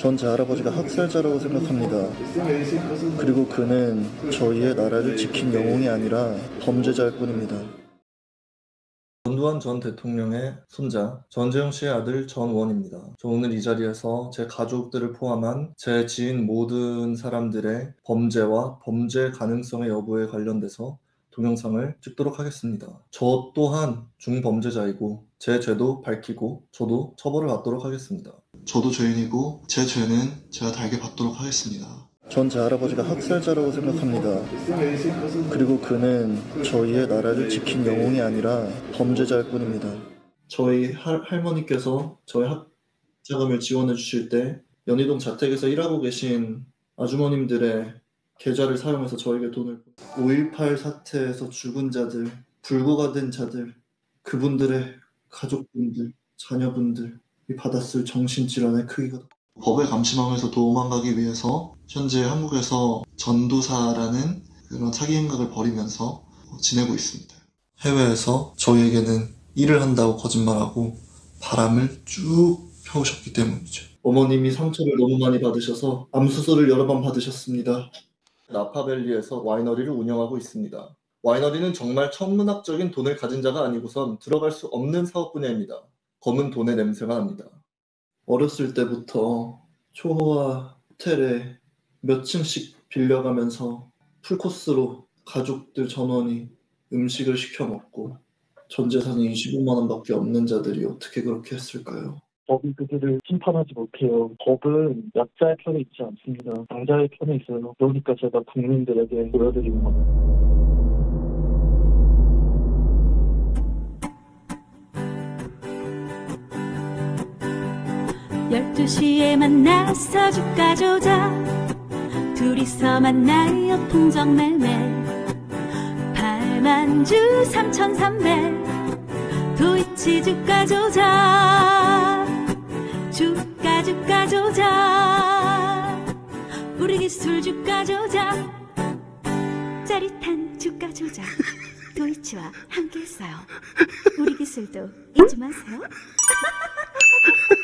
전 제 할아버지가 학살자라고 생각합니다. 그리고 그는 저희의 나라를 지킨 영웅이 아니라 범죄자일 뿐입니다. 전두환 전 대통령의 손자 전재용 씨의 아들 전원입니다. 저 오늘 이 자리에서 제 가족들을 포함한 제 지인 모든 사람들의 범죄와 범죄 가능성의 여부에 관련돼서 동영상을 찍도록 하겠습니다. 저 또한 중범죄자이고 제 죄도 밝히고 저도 처벌을 받도록 하겠습니다. 저도 죄인이고 제 죄는 제가 달게 받도록 하겠습니다. 전 제 할아버지가 학살자라고 생각합니다. 그리고 그는 저희의 나라를 지킨 영웅이 아니라 범죄자일 뿐입니다. 저희 할머니께서 저희 학자금을 지원해 주실 때 연희동 자택에서 일하고 계신 아주머님들의 계좌를 사용해서 저에게 돈을 5.18 사태에서 죽은 자들, 불구가 된 자들, 그분들의 가족분들, 자녀분들이 받았을 정신질환의 크기가 법의 감시망에서 도망가기 위해서 현재 한국에서 전도사라는 그런 사기 행각을 벌이면서 지내고 있습니다. 해외에서 저희에게는 일을 한다고 거짓말하고 바람을 쭉 펴오셨기 때문이죠. 어머님이 상처를 너무 많이 받으셔서 암수술을 여러 번 받으셨습니다. 나파밸리에서 와이너리를 운영하고 있습니다. 와이너리는 정말 천문학적인 돈을 가진 자가 아니고선 들어갈 수 없는 사업 분야입니다. 검은 돈의 냄새가 납니다. 어렸을 때부터 초호화 호텔에 몇 층씩 빌려가면서 풀코스로 가족들 전원이 음식을 시켜 먹고 전 재산이 25만 원밖에 없는 자들이 어떻게 그렇게 했을까요? 법이 그들을 심판하지 못해요. 법은 약자의 편에 있지 않습니다. 강자의 편에 있어요. 그러니까 제가 국민들에게 보여드리는 겁니다. 12시에 만나서 주가 조작 둘이서 만나요 통정 매매 8만 주 3,300 도이치 주가 조작 주가 조작 우리 기술 주가 조작 짜릿한 주가 조작 도이치와 함께했어요. 우리 기술도 잊지 마세요.